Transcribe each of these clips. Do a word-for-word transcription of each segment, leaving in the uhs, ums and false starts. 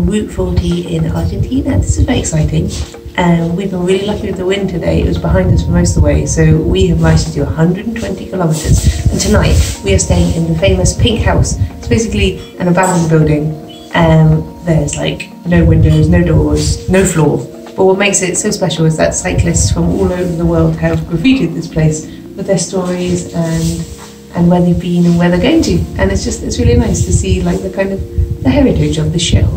on Route forty in Argentina. This is very exciting. Um, we've been really lucky with the wind today. It was behind us for most of the way, so we have managed to do one hundred twenty kilometers. And tonight we are staying in the famous Pink House. It's basically an abandoned building. Um, there's like no windows, no doors, no floor. But what makes it so special is that cyclists from all over the world have graffitied this place with their stories and and where they've been and where they're going to. And it's just, it's really nice to see like the kind of the heritage of the shithole.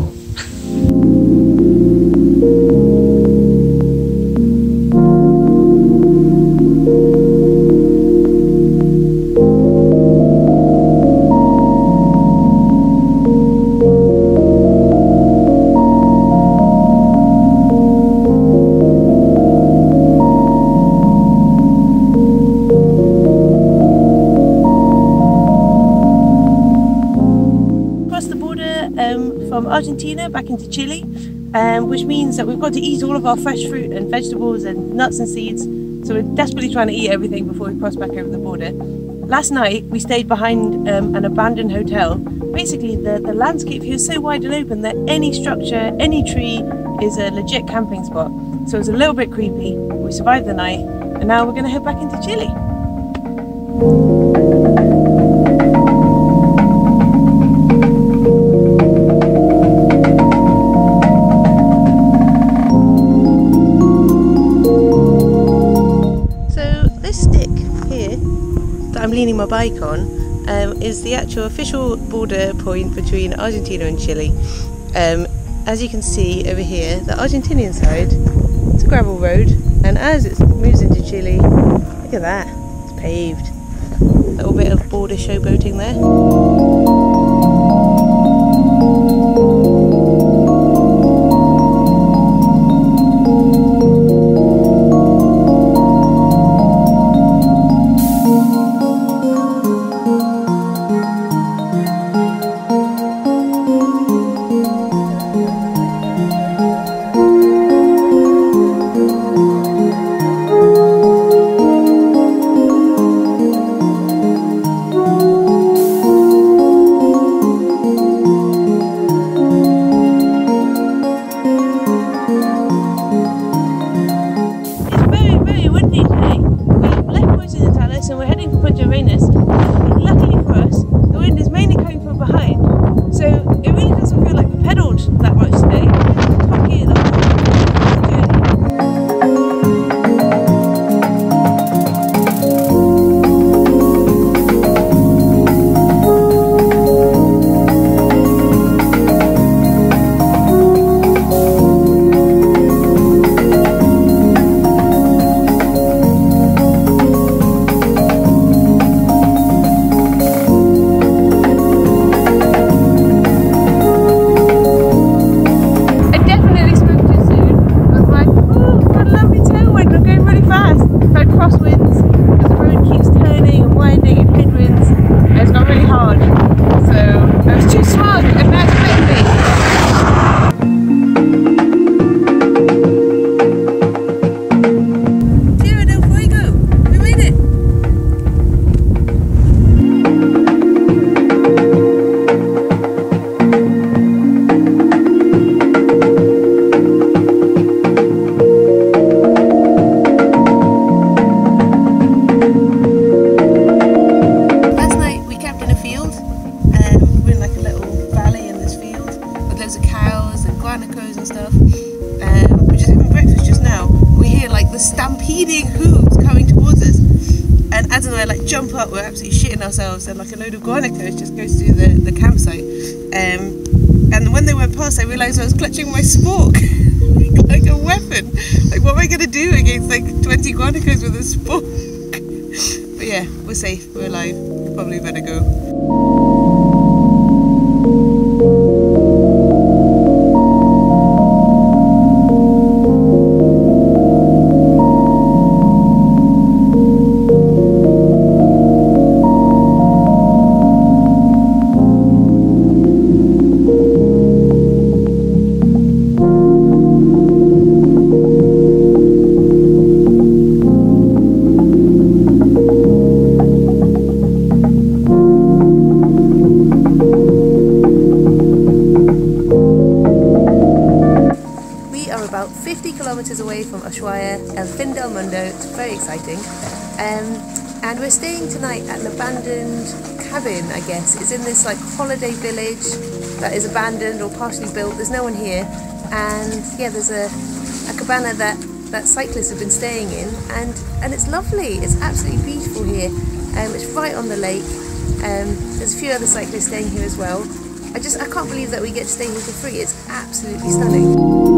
From Argentina back into Chile, um, which means that we've got to eat all of our fresh fruit and vegetables and nuts and seeds, so we're desperately trying to eat everything before we cross back over the border. Last night we stayed behind um, an abandoned hotel. Basically the, the landscape here is so wide and open that any structure, any tree is a legit camping spot, so it was a little bit creepy. We survived the night and now we're going to head back into Chile. I'm leaning my bike on um, is the actual official border point between Argentina and Chile. Um, as you can see over here, the Argentinian side, it's a gravel road, and as it moves into Chile, look at that, it's paved. A little bit of border showboating there. Luckily for us, the wind is mainly coming from behind, so it really doesn't feel like we pedalled that much today. We're in top gear the whole Tierra Del Fuego! We made it! Last night we camped in a field. Um, we're in like a little valley in this field with loads of cows and guanacos and stuff. Um, we're just having breakfast just now. We hear like the stampeding hooves coming towards us, and Ad and I like jump up. We're absolutely shitting ourselves, and like a load of guanacos just goes through the, the campsite. Um, and when they went past, I realised I was clutching my spork like a weapon. Like, what am I going to do against like twenty guanacos with a spork? But yeah, we're safe, we're alive. We probably better go. Ushuaia, El Fin del Mundo. It's very exciting. Um, and we're staying tonight at an abandoned cabin, I guess. It's in this like holiday village that is abandoned or partially built. There's no one here. And yeah, there's a, a cabana that, that cyclists have been staying in. And, and it's lovely. It's absolutely beautiful here. Um, it's right on the lake. Um, there's a few other cyclists staying here as well. I just, I can't believe that we get to stay here for free. It's absolutely stunning.